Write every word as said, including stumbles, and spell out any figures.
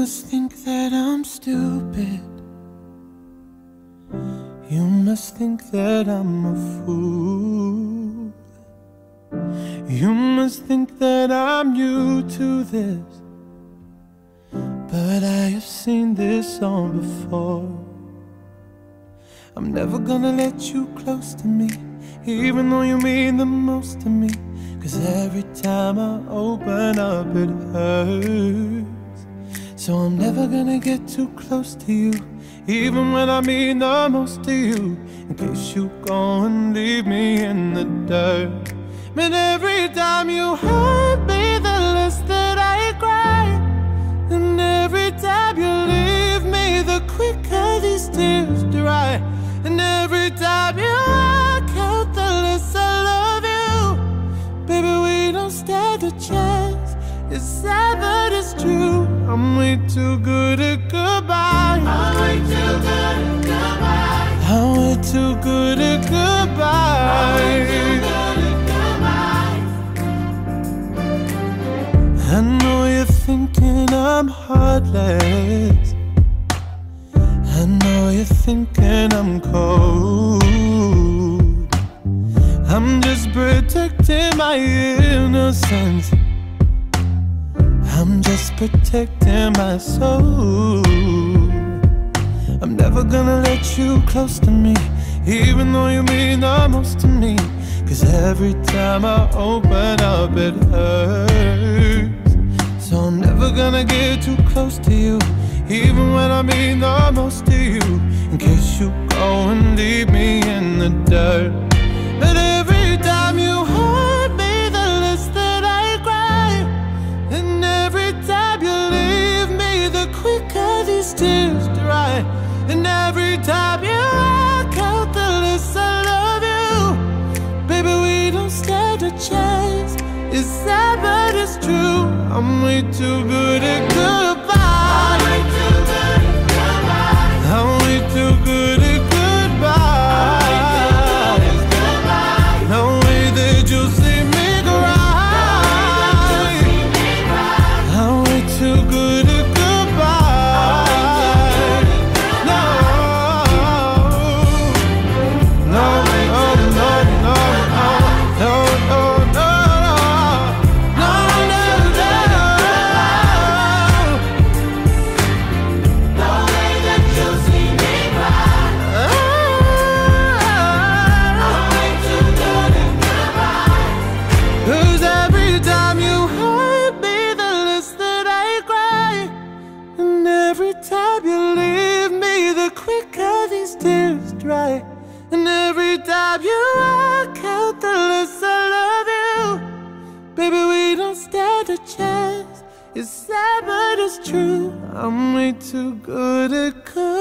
must think that I'm stupid. You must think that I'm a fool. You must think that I'm new to this, but I have seen this song before. I'm never gonna let you close to me, even though you mean the most to me. Cause every time I open up it hurts. So I'm never gonna get too close to you, even when I mean the most to you, in case you go and leave me in the dirt. But every time you hurt me, the less that I cry. And every time you leave me, the quicker these tears dry. And every time you walk out, the less I love you. Baby, we don't stand a chance. It's sad but it's true. I'm way too good at goodbye. I'm way too good at goodbye. I'm way too good at goodbye. I'm way too good at goodbye. I know you're thinking I'm heartless. I know you're thinking I'm cold. I'm just protecting my innocence. I'm just protecting my soul. I'm never gonna let you close to me, even though you mean the most to me. Cause every time I open up it hurts. So I'm never gonna get too close to you, even when I mean the most to you, in case you go and leave me in the dirt. But every time you hurt me, the less that I cry. And every time you leave me, the quicker these tears dry. And every time you walk out, the less I love you. Baby, we don't stand a chance. It's sad but it's true. I'm way too good at goodbye. I'm way too good at goodbye. I'm way too good at goodbye. No way that you'll see me cry. I'm way too good at goodbye. No, no, no, no, no, no, no, no, no, no, no way that you'll see me cry. I'm way too good at goodbye. Cause every time you hurt me, the less that I cry. And every time you leave me, the quicker these tears dry. And every time you walk out, the less I love you. Baby, we don't stand a chance. It's sad but it's true. I'm way too good at good.